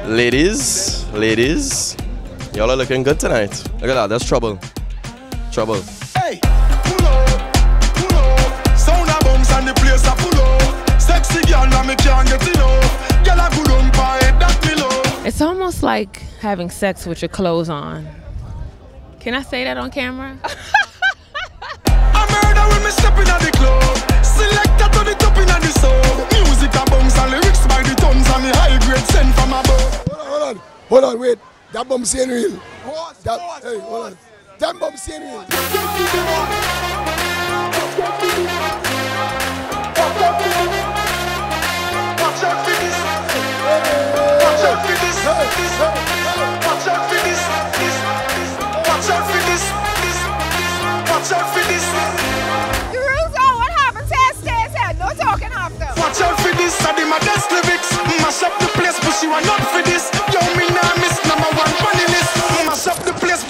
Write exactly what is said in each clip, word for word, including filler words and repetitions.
Ladies, ladies, y'all are looking good tonight. Look at that, that's trouble. Trouble. Hey, pull up, pull up. Sound of bombs and the place a pull up. Sexy girl, now me can't get enough. Girl a good on by that me love. It's almost like having sex with your clothes on. Can I say that on camera? I murder when me stepping at the club. Selector to the top in the sub. Music a bombs and lyrics by the tons and the high grade sent from above. Hold on, hold on, wait. That bombs ain't real. That, hey, hold on. That bombs ain't real. Watch out for this. Watch out for this. Watch out for this. Watch out for this. Watch out for this. The rules are what happens here stays here. No talking after. Watch out for this. I did my best lyrics. Mash up the place, but you are not for this. Yo, me nah miss number one funny list. Mash up the place.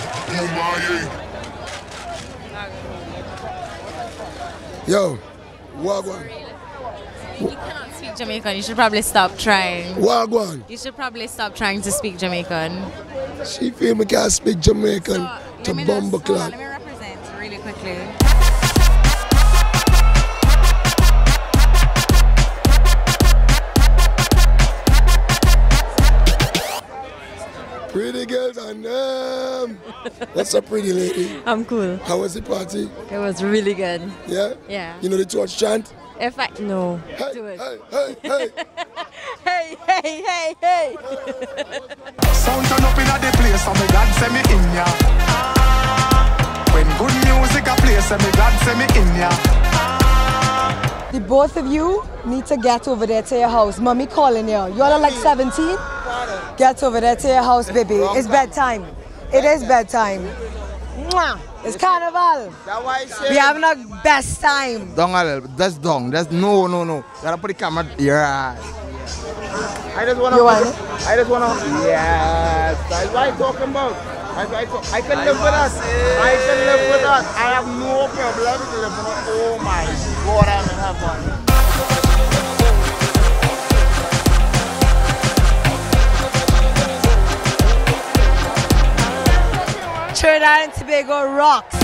Yo, Wagwan. You cannot speak Jamaican. You should probably stop trying. Wagwan. You should probably stop trying to speak Jamaican. She feel me can't speak Jamaican So, to let me Bumble just- hold on, Club. Let me represent really quickly. Pretty girls and them. What's up, pretty lady? I'm cool. How was the party? It was really good. Yeah? Yeah. You know the church chant? In fact, no. Hey, Do it. hey, hey, hey. Hey, hey, hey, hey. Sound turn up in a the place, and me glad say me in ya. When good music a play, say me glad say me in ya. The both of you need to get over there to your house. Mommy calling you. You all are like seventeen? Get over there to your house, baby. It's bedtime. It is bedtime. Mwah. It's carnival. We having a best time. Don't, that's dung. That's no, no, no. You gotta put the camera here. I just wanna. You want it? I just wanna. Yes, that's what I'm talking about. That's what I, talk, I can live with that. I can live with that. I have no problem to live with that. Oh my God, I'm in heaven. Trinidad and Tobago rocks.